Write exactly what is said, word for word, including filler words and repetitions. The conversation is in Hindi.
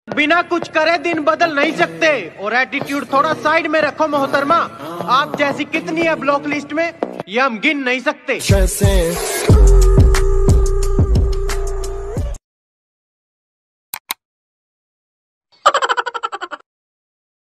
बिना कुछ करे दिन बदल नहीं सकते, और एटीट्यूड थोड़ा साइड में रखो मोहतरमा। आप जैसी कितनी है ब्लॉक लिस्ट में, ये हम गिन नहीं सकते।